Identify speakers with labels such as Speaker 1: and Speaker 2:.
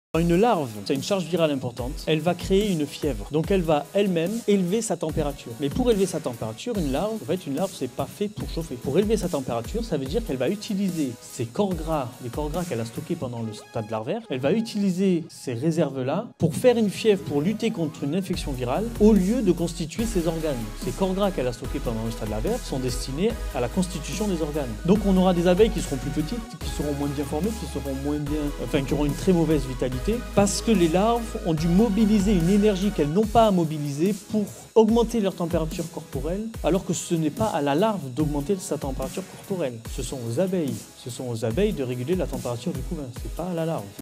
Speaker 1: Une larve, c'est une charge virale importante, elle va créer une fièvre. Donc elle va elle-même élever sa température. Mais pour élever sa température, une larve, en fait une larve c'est pas fait pour chauffer. Pour élever sa température, ça veut dire qu'elle va utiliser ses corps gras, les corps gras qu'elle a stockés pendant le stade larvaire, elle va utiliser ces réserves-là pour faire une fièvre, pour lutter contre une infection virale, au lieu de constituer ses organes. Ces corps gras qu'elle a stockés pendant le stade larvaire sont destinés à la constitution des organes. Donc on aura des abeilles qui seront plus petites, qui seront moins bien formées, qui auront une très mauvaise vitalité, parce que les larves ont dû mobiliser une énergie qu'elles n'ont pas à mobiliser pour augmenter leur température corporelle, alors que ce n'est pas à la larve d'augmenter sa température corporelle. Ce sont aux abeilles de réguler la température du couvain, c'est pas à la larve.